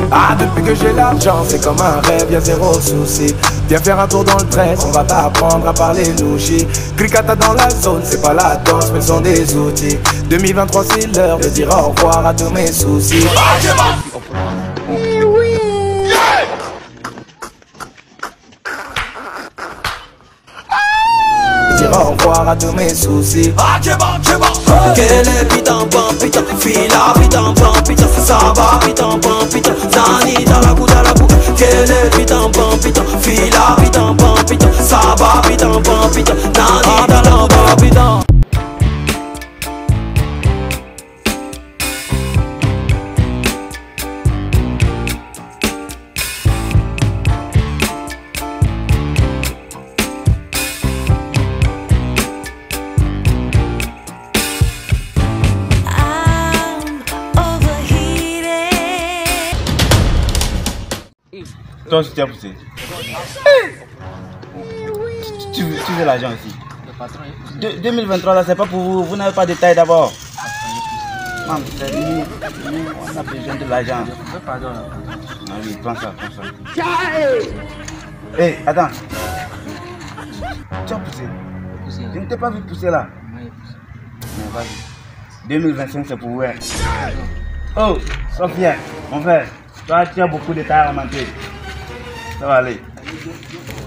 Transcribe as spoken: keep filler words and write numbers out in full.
Ah, depuis que j'ai l'argent, c'est comme un rêve, y'a zéro souci. Viens faire un tour dans le treize, on va t'apprendre à parler louchi. Cricata dans la zone, c'est pas la danse, mais ce sont des outils. deux mille vingt-trois, c'est l'heure de dire au revoir à tous mes soucis. Eh oui. Dire au revoir à tous mes soucis. Quel est putain, bon putain, fila, putain, bon putain, ça va, putain, bon putain, Nani dans la boue, dans la boue. Quel est putain, bon putain, fila, putain, bon putain, ça va, putain, bon putain, Nani dans la boue, putain. Toi aussi tu as poussé. Tu, veux, tu veux l'argent aussi. De, deux mille vingt-trois là c'est pas pour vous, vous n'avez pas de taille d'abord. Maman, c'est nous, nous, on a besoin de l'argent. Ah oui, prends ça, prends ça. Hé, hey, attends. Tu as poussé. Je ne t'ai pas vu pousser là. Mais vas-y. deux mille vingt-cinq c'est pour vous. Oh, Sophia, mon frère, toi tu as beaucoup de taille à monter. Ça va aller.